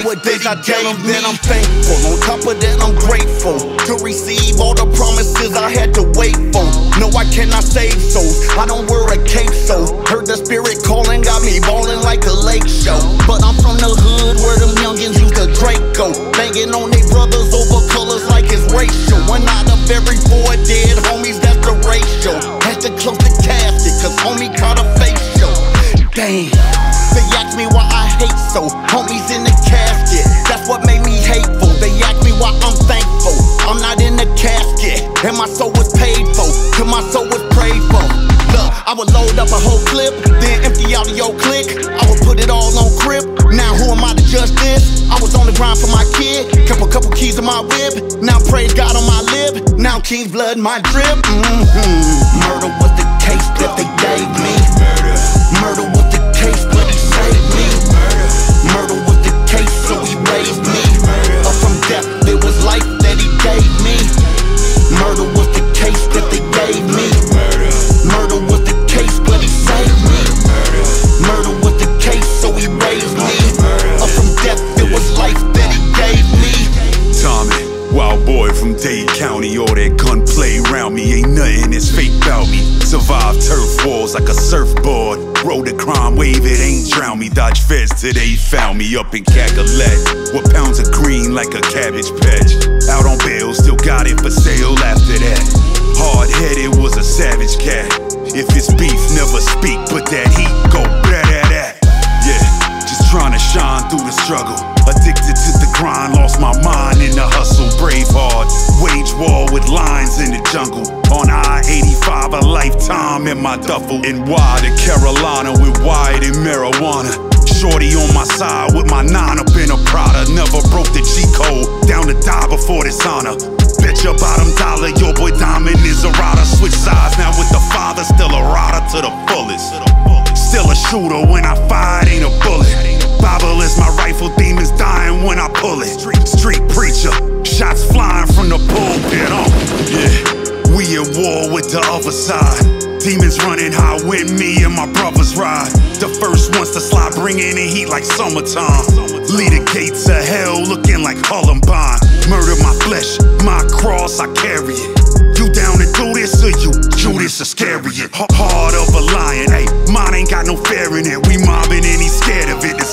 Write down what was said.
Nowadays I gave, then I'm thankful. On top of that, I'm grateful to receive all the promises I had to wait for. No, I cannot save souls, I don't wear a cape, so heard the spirit calling, got me ballin' like a lake show. But I'm from the hood where them youngins use the Draco, banging on they brothers over colors like it's racial. One out of every 4 dead homies, that's the ratio. Had to close the casket, cause homie caught a facial. Damn, they ask me why I hate so, homies in the casket, that's what made me hateful. They ask me why I'm thankful, I'm not in the casket, and my soul was paid for, till my soul was prayed for. Look, I would load up a whole clip, then empty out of your click, I would put it all on crib. Now who am I to judge this? I was on the grind for my kid, kept a couple keys in my whip, now praise God on my lip, now King's blood in my drip. Murder was the case that they gave me. Murder was the case, but he saved me. Murder was the case, so he raised me. Up from death, it was life that he gave me. Murder was the case that they gave me. Murder was the case, but he saved me. Murder was the case, so he raised me. Up from death, it was life that he gave me. Tommy, wild boy from Dade County, all that gunplay round me, ain't nothing that's fake about me. Survived turf wars like a surfboard, rode the crime wave, it ain't drown me. Dodge feds till they found me up in Cacolet, with pounds of green like a cabbage patch. Out on bail, still got it for sale after that. Hard-headed, was a savage cat. If it's beef, never speak, but that heat go blah-da-da. Yeah, just trying to shine through the struggle. Addicted to the grind, lost my mind in the hustle. Brave hard, wage war with lions in the jungle. On I-85, a lifetime in my duffel. And why to Carolina with wide and marijuana. Shorty on my side with my 9 up in a Prada. Never broke the G code, down to die before this honor. Bet your bottom dollar, your boy Diamond is a rider. Switch sides now with the father, still a rider to the fullest. Still a shooter when I fire, it ain't a bullet. Bible is my rifle, demons dying when I pull it. Street preacher, shots flying from the pulpit. Yeah, we at war with the other side. Demons running high when me and my brothers ride. The first ones to slide, bringing in heat like summertime. Lead the gates of hell looking like Columbine. Murder my flesh, my cross, I carry it. You down to do this or you Judas Iscariot? Heart of a lion, ayy, mine ain't got no fear in it. We mobbing and he's scared of it. The